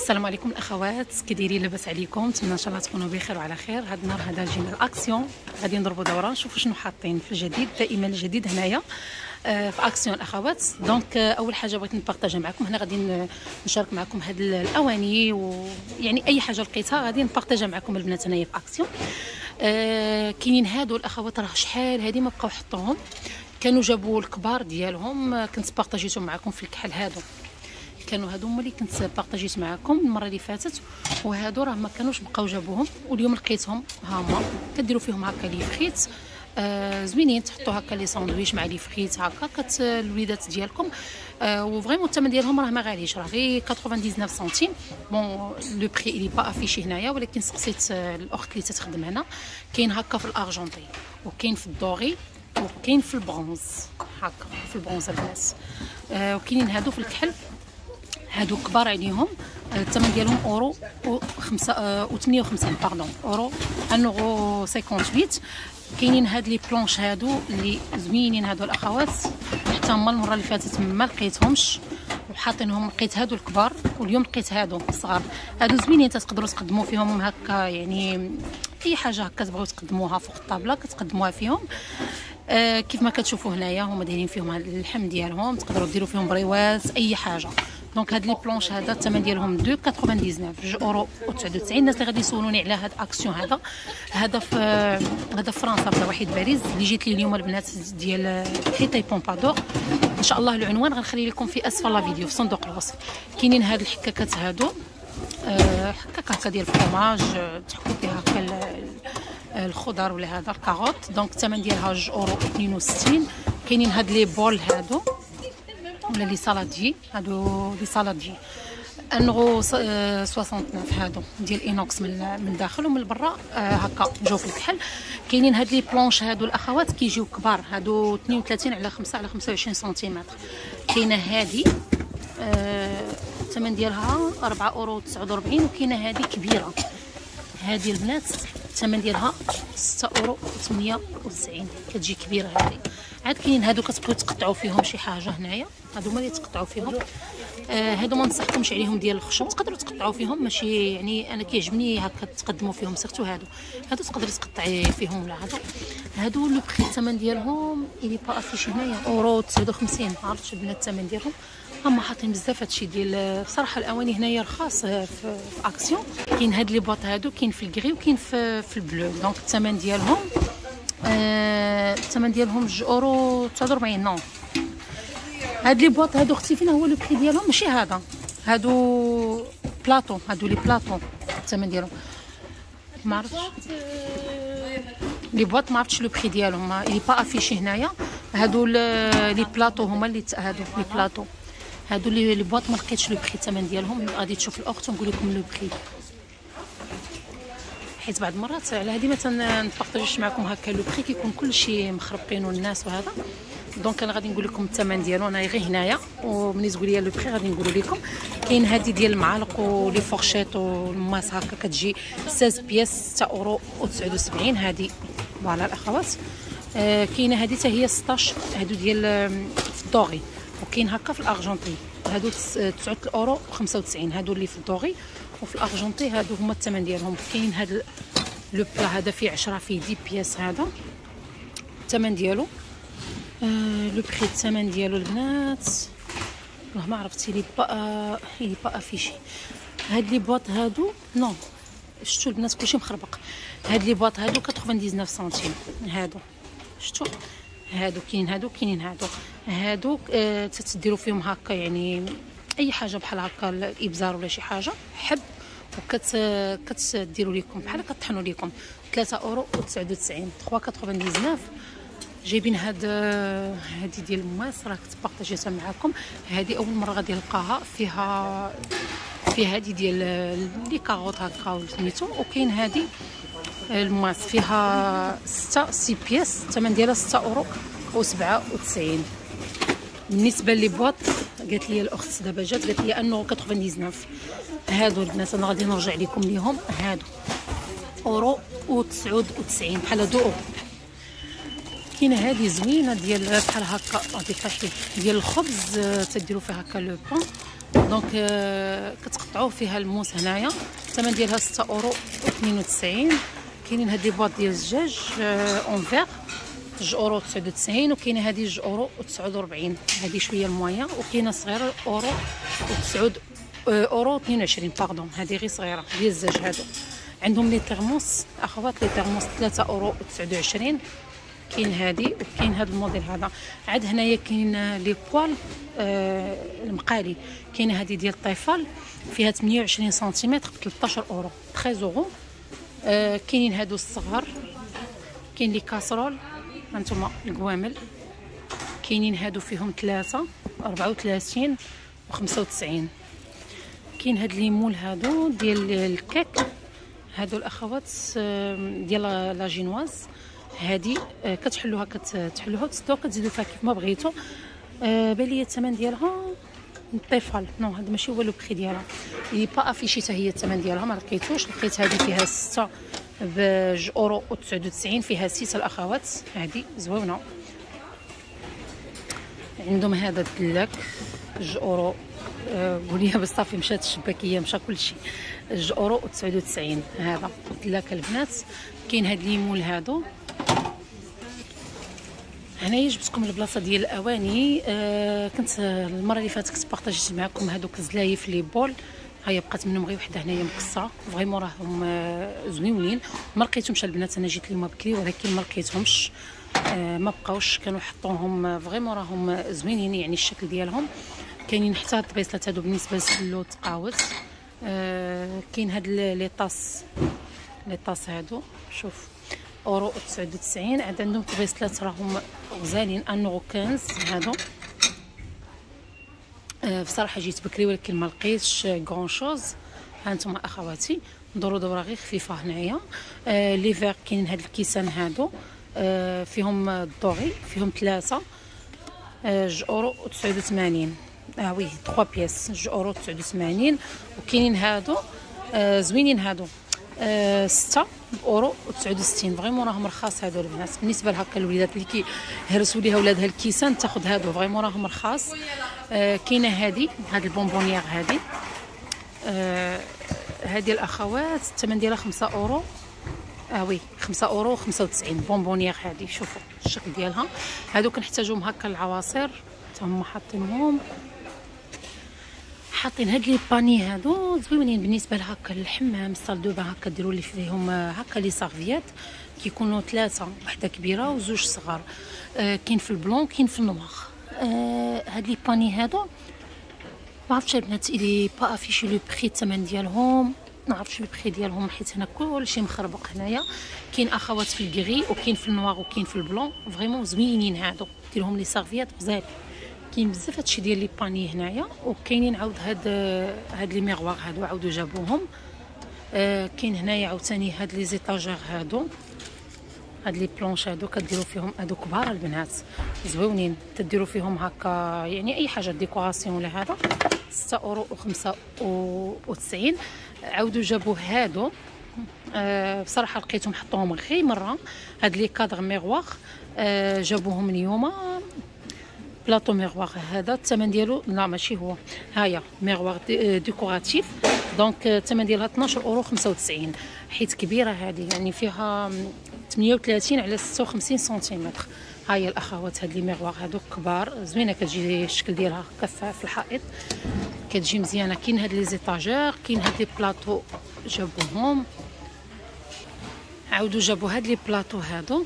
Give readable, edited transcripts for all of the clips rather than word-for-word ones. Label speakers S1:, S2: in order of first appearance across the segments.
S1: السلام عليكم الاخوات، كي دايرين؟ لاباس عليكم؟ نتمنى ان شاء الله تكونوا بخير وعلى خير. هذا النهار هذا جينا الاكسيون، غادي نضربوا دوره نشوفوا شنو حاطين في الجديد. دائما الجديد هنايا في اكسيون الاخوات. دونك اول حاجه بغيت نبارطاجا معكم، هنا غادي نشارك معكم هاد الاواني، ويعني اي حاجه لقيتها غادي نبارطاجا معكم البنات هنايا في اكسيون. كاينين هادو الاخوات، راه شحال هادي ما بقاو حطوهم، كانوا جابوا الكبار ديالهم، كنت بارطاجيتهم معكم في الكحل. هادو كانوا هادو هما اللي كنت بارطاجيت معكم المره اللي فاتت، وهادو راه ما كانوش بقاو جابوهم، واليوم لقيتهم. ها هما كديروا فيهم هكا لي فريت زوينين، تحطوا هكا لي ساندويش مع لي فريت هكا الوليدات ديالكم. وفريمون الثمن ديالهم راه ما غاليش، راه غير 99 سنتيم. بون لو بري اللي با افيشي هنايا، ولكن سقسيت الاخت اللي تتخدم هنا. كاين هكا في الارجنتي، وكاين في الدوري، وكاين في البرونز هكا في البرونز البنات. وكاينين هادو في الكحل، هادو كبار عليهم. الثمن ديالهم اورو و 58 باردون، اورو 1.58. كاينين هاد لي بلونش هادو اللي زوينين هادو الاخوات، حتى هما المره اللي فاتت ما لقيتهمش وحاطينهم. لقيت هادو الكبار واليوم لقيت هادو الصغار. هادو زوينين، تقدروا تقدموا فيهم هكا، يعني اي حاجه هكا تبغيو تقدموها فوق الطابله كتقدموها فيهم. كيف ما كتشوفوا هنايا هما دايرين فيهم هاد اللحم ديالهم، تقدروا ديروا فيهم بريوات اي حاجه. دونك هاد لي بلونش هذا الثمن ديالهم 2.99 2.99. الناس اللي غادي يسولوني على هاد اكسيون هذا في فرنسا، في واحد باريس اللي جيت لي اليوم البنات ديال حيطي بومبادور. ان شاء الله العنوان غنخلي لكم في اسفل لا فيديو في صندوق الوصف. كاينين هاد الحكاكات هادو، حكاك هكا ديال الفرomاج، تحكوا فيها هكا الخضر ولا هذا الكاروت. دونك الثمن ديالها 2.62. كاينين هاد لي بول هادو ولا لي سالادي، هادو لي سالادي 1.69 هادو ديال اينوكس من داخل ومن برا هكا جو في الكحل. كاينين هاد لي بلونش هادو الاخوات كيجيو كبار، هادو 32 على 5 على 25 سنتيمتر. كاينه هادي الثمن ديالها 4.49. وكاينه هادي كبيره، هادي البنات الثمن ديالها 6.98، كتجي كبيره هادي. عاد كاينين هادو كتبغيو تقطعوا فيهم شي حاجه هنايا، هادو هما اللي تقطعوا فيهم. هادو ما نصحكمش عليهم ديال الخشب، تقدروا تقطعوا فيهم، ماشي يعني انا كيعجبني هكا تقدموا فيهم. سيرتو هادو تقدري تقطعي فيهم. ولا هادو لو بري الثمن ديالهم اللي با افيشي هنايا 1.59. ما عرفتش البنات الثمن ديالهم، هما حاطين بزاف هادشي ديال بصراحه الاواني هنايا رخاص في اكسيون. كاين هاد لي بواط هادو، كاين في الكري وكاين في البلو. دونك الثمن ديالهم 2.49 نو. هاد لي بواط هادو اختي فين هو لو بري ديالهم؟ ماشي هادو بلاطو، هادو لي بلاطو الثمن ديالهم ما عرفتش. لي بواط ما عرفتش لو بري ديالهم، اللي با افيشي هنايا. هادو لي بلاطو هما اللي هادو لي بلاطو، هادو لي بواط ما لقيتش لو بري الثمن ديالهم. غادي تشوف الاخت ونقول لكم لو بري، حيت بعض المرات على هذه ما نبارطاجيش معكم هكا لو بري، كيكون كلشي مخربين والناس وهذا. دونك انا غادي نقول لكم الثمن ديالو انا غير هنايا، وملي تقول لي لو بري غادي نقول لكم. كاين هذه ديال المعالق ولي فورشيط والماس هكا، كتجي 16 بياس 6.79. هذه فوالا الاخوات. كاينه هذه حتى هي 16، هادو ديال في الدوغي. وكاين هكا في الارجنتي، هادو 9.95. هادو اللي في الدوغي وفي الارجنتي هادو هما الثمن ديالهم. كاين هذا لو بلا هذا فيه 10 فيه 10 بياس، هذا الثمن ديالو لو بري الثمن ديالو البنات راه ما عرفتي لي با افيشي. هاد لي بواط هادو نو، شفتوا البنات كلشي مخربق. هاد لي بواط هادو 99 سنتيم. هادو شفتوا، هادو كاينين هادو تديروا فيهم هكا، يعني اي حاجه بحال هكا الابزار ولا شي حاجه حب، كتديروا لكم بحال كطحنوا لكم 3.99 3.99. جايبين هادي ديال الماس، راه كنت بارطاجيتها معكم. هادي اول مره غادي نلقاها فيها هادي ديال لي كاروت هكا وسميتو. وكاين هادي الماس فيها 6 بياس، الثمن ديالها 6.97. بالنسبه لي بواط قالت لي الاخت دابا جات قالت لي 1.99. هادو البنات انا غادي نرجع لكم ليهم، هادو 1.99 بحال هادو اورو. كاينه هذه زوينه ديال بحال هكا، غادي طيحي ديال الخبز، تديروا فيها هكا لو بون. دونك كتقطعوا فيها الموس هنايا. الثمن ديالها 6 اورو و92. كاينين هاد لي بواط ديال الزجاج اون فيغ 2 اورو 99، وكاينه هذه 2 اورو و49، هذه شويه المويه، وكاينه صغيره اورو و9 اورو 22 باردون، هذه غير صغيره ديال الزاج. هادو عندهم لي ترموس اخوات، لي ترموس 3 اورو و29. كاين هذه وكاين هذا الموديل هذا. عاد هنايا كاين لي بوال المقالي، كاينه هذه ديال الطيفال فيها 28 سنتيمتر ب 13 اورو 13 اورو. كاينين هادو الصغار، كاين لي كاسرول هانتوما القوامل، كاينين هادو فيهم 3 34 و 95. كاين هاد ليمول هادو ديال الكيك، هادو الاخوات ديال لا جينواز، هادي كتحلوها كتحلوها وتسدوها كتزيدوا فيها كيف ما بغيتو. بالي الثمن ديالها الطيفال نو، هذا ماشي هو لو بري ديالها، لي با افيشي حتى هي الثمن ديالها ما لقيتوش. لقيت هذه فيها 6 ب 2 اورو و99، فيها 6 الاخوات، هذه زوينه. عندهم هذا الدلاك 2 اورو، قوليها بصافي مشات الشباكيه مشى كلشي، 2 اورو و99 هذا الدلاك البنات. كاين هاد ليمول هادو. هنايا جبتكم البلاصه ديال الاواني. كنت المره اللي فاتت كنت بارطاجيت معكم هادوك الزلايف لي بول، هيا بقات منهم غير وحده هنايا مكسره، فريمون راهم زوينين. ما لقيتهمش البنات، انا جيت اليوم بكري ولكن ما لقيتهمش، ما بقاوش، كانوا حطوهم فريمون راهم زوينين يعني الشكل ديالهم. كاينين حتى الطبيصلات هادو بالنسبه للسلو تقاوس. كاين هاد لي طاس هادو شوف اورو 99. عاد عندهم طبيصلات راهم غزالين 1.15 هادو. بصراحه جيت بكري ولكن ما لقيتش غون شوز. هانتوما اخواتي ندورو دوره غير خفيفه هنايا. لي فيغ كاينين هاد الكيسان هادو فيهم الدوغي، فيهم 3 2 اورو و89. وي 3 بياس 2 اورو 89. وكاينين هادو زوينين هادو 6 اورو و69. فريمون راهم رخاص هادو البنات بالنسبه لهكا الوليدات اللي كيهرسوا ليها ولادها الكيسان تاخذ هادو، فريمون راهم رخاص. كاينه هاد البونبونيير هادي الاخوات الثمن ديالها 5 اورو. وي 5 اورو 95 بونبونيير هادي. شوفوا الشكل ديالها، هادو كنحتاجوهم هكا العواصر، حتى هما حاطين هاد لي باني هادو زوينين بالنسبه لهكا الحمام الصال دو بان، هكا ديروا لي فيهم هكا لي صافيات كيكونوا 3، وحده كبيره وزوج صغار. كاين في البلون كاين في النوار. هاد لي باني هادو ما عرفتش البنات الي با افيشي لو بري الثمن ديالهم، ما عرفتش لو بري ديالهم حيت هنا كلشي مخربق هنايا. كاين اخوات في الكري وكاين في النوار وكاين في البلون، فريمون زوينين هادو، ديرهم لي صافيات غزال. كاين بزاف هادشي ديال لي باني هنايا. وكاينين عاود هاد لي ميغوار هادو عاودو جابوهم. كاين هنايا عاوتاني هاد لي زيطاجير هادو، هاد لي بلونش هادو كديروا فيهم، هادو كبار البنات زوينين، تديروا فيهم هكا يعني اي حاجه ديكوراسيون ولا هذا. 6 اورو و95. عاودوا جابوا هادو. بصراحه لقيتهم حطوهم غير مره، هاد لي كادر ميغوار جابوهم اليوم. بلاطو ميغوار هذا الثمن ديالو لا ماشي هو، هايا ميغوار ديكوراتيف، دونك الثمن ديالها 12 اورو 95، حيت كبيره هذه يعني فيها 38 على 56 سنتيمتر. هايا الاخوات هاد لي ميغوار هادو كبار زوينه، كتجي الشكل ديالها هكا في الحائط كتجي مزيانه. كاين هاد لي زيطاجير، كاين هاد لي بلاطو جابوهم، عاودوا جابوا هاد لي بلاطو هادو.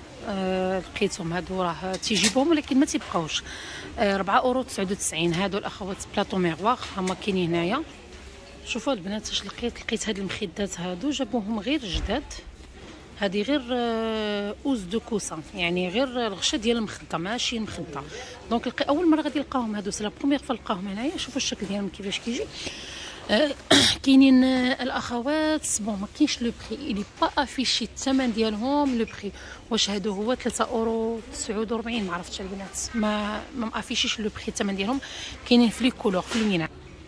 S1: لقيتهم هادو راه تيجيبوهم ولكن ما تيبقاوش. 4 اورو 99 هادو الاخوات بلاطو ميغوار هما كاينين هنايا. شوفوا البنات اش لقيت هاد المخدات هادو جابوهم غير جداد، هادي غير اوز دو كوسان يعني غير الغشه ديال المخده ماشي المخده. دونك اول مره غادي نلقاهم هادو، سي لا بروميير فوا نلقاهم هنايا. شوفوا الشكل ديالهم كيفاش كيجي. كاينين الاخوات بون ما كاينش لو بري لي با افيشي الثمن ديالهم لو بري. واش هادو هو 3 اورو 49 ما عرفتش البنات، ما افيشيش لو بري الثمن ديالهم. كاينين في لي كولور في اللوينات.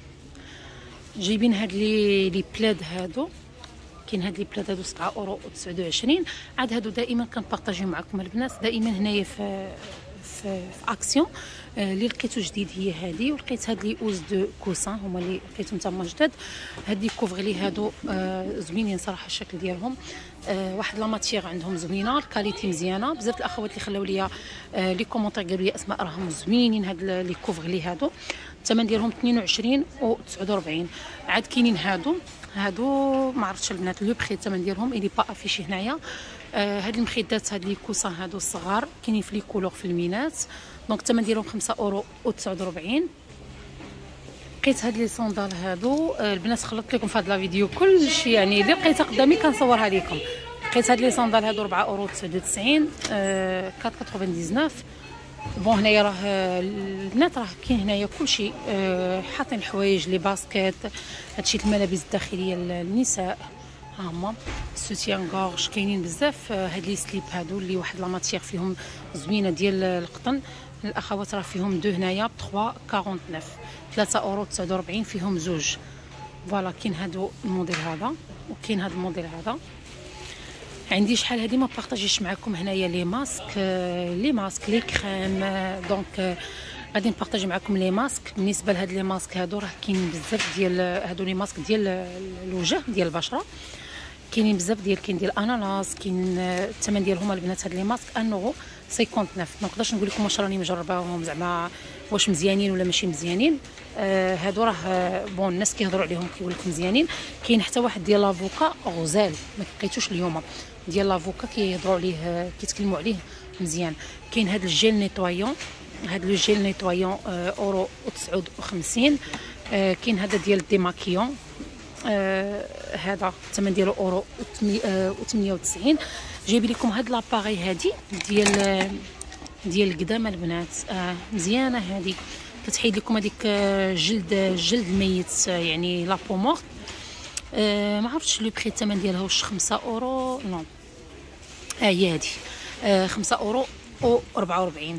S1: جايبين هاد لي بلاد هادو، كاين هاد لي بلاد هادو 7 اورو 29. عاد هادو دائما كنبارطاجيو معكم البنات، دائما هنايا في في اكسيون. اللي لقيتو جديد هي هذه، ولقيت هاد لي اوز دو كوسان هما اللي لقيتهم تما جداد. هاد لي كوفغلي هادو زوينين صراحه الشكل ديالهم، واحد لا ماتيغ عندهم زوينه، الكاليتي مزيانه. بزاف الاخوات اللي خلاو ليا لي كومونتير قالوا لي اسماء راهم زوينين هاد لي كوفغلي هادو. الثمن ديالهم 22 و 49. عاد كاينين هادو ما عرفتش البنات لو بري الثمن ديالهم اللي با افيشي هنايا. هاد المخدات هاد لي كوسان هادو الصغار كاينين في لي كولور في المينات، دونك الثمن ديالهم 5 اورو و 49. لقيت هاد لي صوندال هادو البنات خلطت لكم في هاد لا فيديو كلشي، يعني اللي لقيتها قدامي كنصورها لكم. لقيت هاد لي صوندال هادو 4 اورو 99 4.99. بون هنايا راه البنات راه كاين هنايا كلشي، حاطين الحوايج لي باسكيت، هادشي الملابس الداخليه للنساء، ها هما سوتيان غورج كاينين بزاف. هاد لي سليب هادو اللي واحد لا ماتيغ فيهم زوينه ديال القطن. الاخوات راه فيهم دو هنايا ب 3.49 3 اورو 49 فيهم زوج. فوالا كاين هادو الموديل هذا وكاين هاد الموديل هذا. عندي شحال هادي ما بارطاجيش معكم هنايا لي ماسك لي كريم، دونك غادي نبارطاجي معكم لي ماسك. بالنسبه لهاد لي ماسك هادو راه كاين بزاف ديال هادو لي ماسك ديال الوجه ديال البشره، كاينين بزاف كاين ديال اناناس، كاين الثمن ديالهم البنات هاد لي ماسك 1 اورو 59. ما نقدرش نقول لكم واش راني مجرباهم زعما واش مزيانين ولا ماشي مزيانين. هادو راه بون الناس كيهضروا عليهم كيقول لك مزيانين. كاين حتى واحد ديال لافوكا غزال ما لقيتوش اليوم، ديال لافوكا كيهضروا عليه كيتكلموا عليه مزيان. كاين هاد الجيل نيتوايون، هاد لو جيل نيتوايون اورو 59. كاين هذا ديال ديماكيون، هذا الثمن ديالو اورو 98. جايب لكم هاد لاباري هادي ديال القدامى البنات، مزيانه هادي كتحيد لكم هذيك جلد ميت يعني لا بو مورت. ما عرفتش لو بري الثمن ديالها واش 5 اورو نو، هي هادي 5 اورو و 44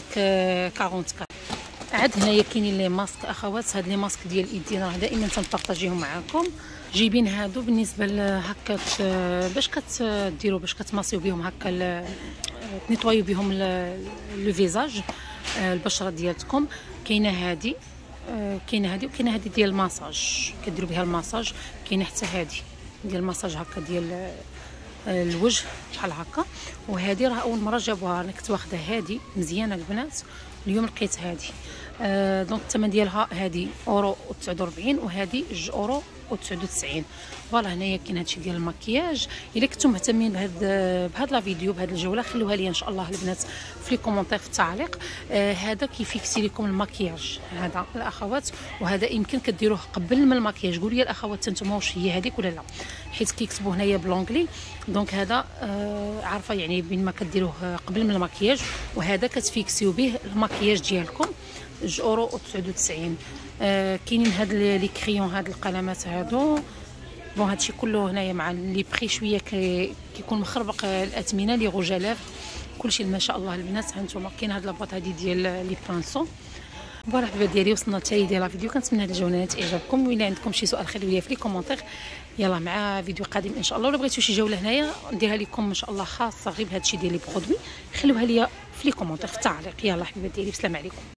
S1: 5.44. عاد هنايا كاينين لي ماسك اخوات، هاد لي ماسك ديال الايدين راه دائما تنبارطاجيهم معاكم. جايبين هادو بالنسبه لهكا باش كديروا باش كتماسيو بهم هكا تنيطوايو بهم لو فيزاج البشره ديالتكم. كاينه هادي وكاينه هادي ديال الماساج كديروا بها الماساج. كاينه حتى هادي ديال الماساج هكا ديال الوجه بحال هكا. وهذه راه اول مره جابوها، انا كنت واخده هذه مزيانه البنات، اليوم لقيت هذه. دونك الثمن ديالها هذه اورو 49 وهذه 2 اورو و99. فوالا هنايا كاين هادشي ديال المكياج. الا كنتم مهتمين بهاد لا فيديو بهاد الجوله خلوها لي ان شاء الله البنات في لي كومونتير في التعليق. هذا كيفيكسي لكم المكياج هذا الاخوات، وهذا يمكن كديروه قبل من المكياج. قولوا لي الاخوات نتوما واش هي هذيك ولا لا، حيت كيكتبوا هنايا بلونجلي. دونك هذا عارفه يعني بين ما كديروه قبل من المكياج، وهذا كتفيكسيو به المكياج ديالكم 2 اورو و99. كاينين هاد لي كريون هاد القلمات هادو. بون هادشي كله هنايا مع لي بري شويه كيكون مخربق الاثمنه لي غوجالاف كلشي ما شاء الله البنات. هانتوما كاين هاد لابواط هادي ديال لي بانسون. فوالا حبيبات ديالي وصلنا حتى ديال لا فيديو. كنتمنى هاد الجوله نالت اعجابكم، وإلا عندكم شي سؤال خليوه لي في لي كومونتير. يلا مع فيديو قادم ان شاء الله. ولا بغيتو شي جوله هنايا نديرها لكم ان شاء الله خاصه غير بهادشي ديال لي برودوي، خلوها لي في لي كومونتير في التعليق. يلا حبيبات ديالي بسلام عليكم.